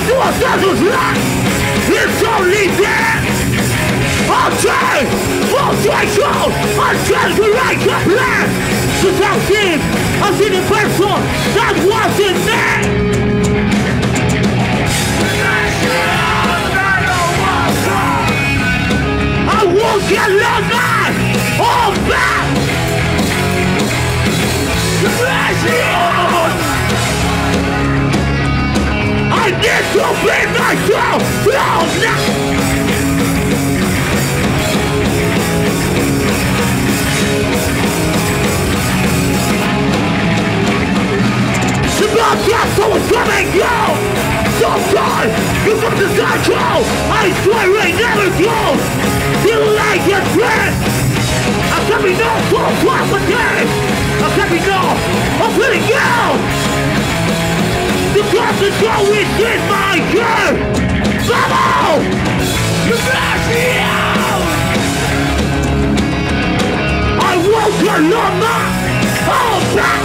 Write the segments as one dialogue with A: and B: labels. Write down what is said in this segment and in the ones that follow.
A: Duas vezes lá, it's only there. I'll change, frustration, I'll change the right to plan. Cause I've seen a person that wasn't there. I won't get lost man, all back. I need to be myself, no, no. The broadcast always come and go. Sometimes you come to control. I swear it never goes. You like your friend. I can be no for property. I can be no of letting go. The constant go within my head. Vamos! You blast me out. I won't alone my whole back.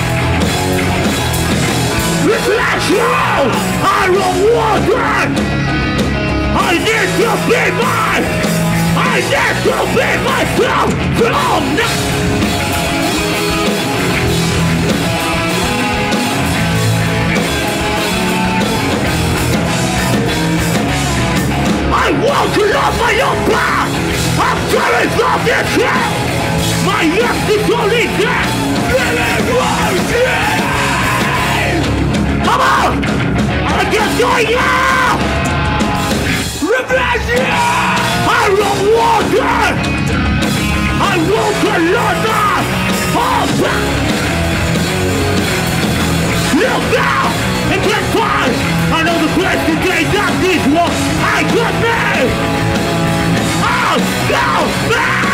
A: Reflex you! I don't want that! I need to be mine! I need to be myself from now! I want to love my own path! I'm coming from this hell! My yes is only death! Living was dead! Come on! I can join you! Reflex you! I don't want it! I want to learn that! All back! Look now! It gets fine! I know the place today that this one I got me! Oh, go back!